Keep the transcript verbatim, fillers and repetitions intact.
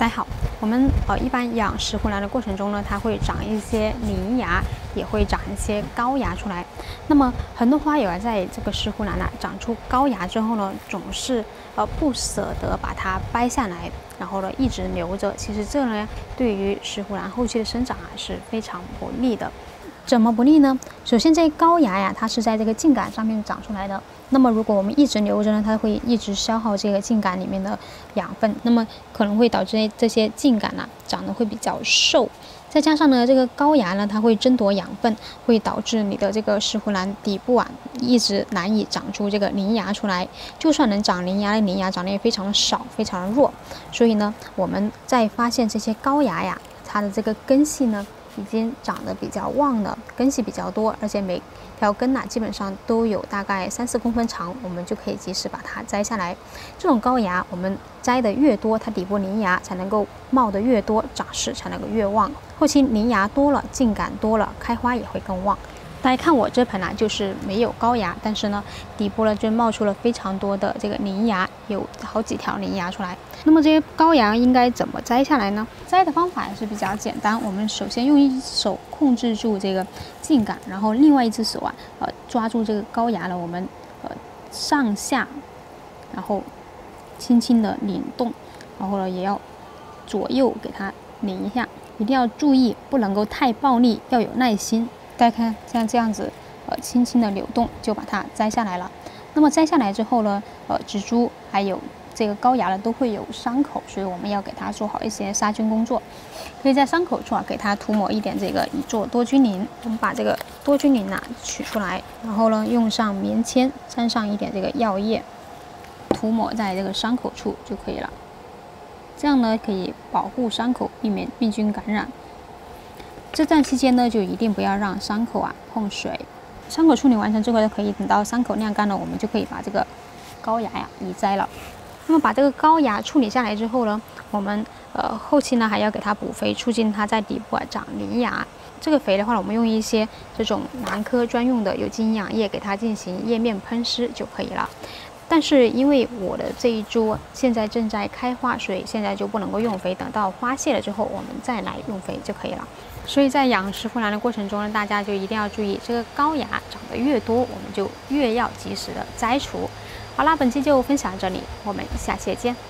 大家好，我们呃一般养石斛兰的过程中呢，它会长一些泥芽，也会长一些高芽出来。那么很多花友啊，在这个石斛兰啊长出高芽之后呢，总是呃不舍得把它掰下来，然后呢一直留着。其实这呢对于石斛兰后期的生长啊是非常不利的。怎么不利呢？首先，这高芽呀，它是在这个茎秆上面长出来的。那么，如果我们一直留着呢，它会一直消耗这个茎秆里面的养分，那么可能会导致这些茎秆呢长得会比较瘦。再加上呢，这个高芽呢，它会争夺养分，会导致你的这个石斛兰底部啊一直难以长出这个鳞芽出来。就算能长鳞芽，鳞芽长得也非常的少，非常的弱。所以呢，我们在发现这些高芽呀，它的这个根系呢，已经长得比较旺了，根系比较多，而且每条根呐、啊、基本上都有大概三四公分长，我们就可以及时把它摘下来。这种高芽，我们摘的越多，它底部鳞芽才能够冒得越多，长势才能够越旺。后期鳞芽多了，茎秆多了，开花也会更旺。大家看我这盆啊，就是没有高芽，但是呢，底部呢就冒出了非常多的这个鳞芽，有好几条鳞芽出来。那么这些高芽应该怎么摘下来呢？摘的方法也是比较简单，我们首先用一手控制住这个茎秆，然后另外一只手啊，呃，抓住这个高芽呢，我们呃上下，然后轻轻的拧动，然后呢也要左右给它拧一下，一定要注意不能够太暴力，要有耐心。大家看，像这样子，呃，轻轻的扭动就把它摘下来了。那么摘下来之后呢，呃，植株还有这个高芽呢都会有伤口，所以我们要给它做好一些杀菌工作。可以在伤口处啊给它涂抹一点这个乙唑多菌灵。我们把这个多菌灵啊取出来，然后呢用上棉签沾上一点这个药液，涂抹在这个伤口处就可以了。这样呢可以保护伤口，避免病菌感染。这段期间呢，就一定不要让伤口啊碰水。伤口处理完成之后呢，可以等到伤口晾干了，我们就可以把这个高芽呀移摘了。那么把这个高芽处理下来之后呢，我们呃后期呢还要给它补肥，促进它在底部啊长鳞芽。这个肥的话，我们用一些这种兰科专用的有机营养液给它进行叶面喷施就可以了。但是因为我的这一株现在正在开花，所以现在就不能够用肥，等到花谢了之后，我们再来用肥就可以了。所以在养石斛兰的过程中呢，大家就一定要注意，这个高芽长得越多，我们就越要及时的摘除。好啦，本期就分享到这里，我们下期见。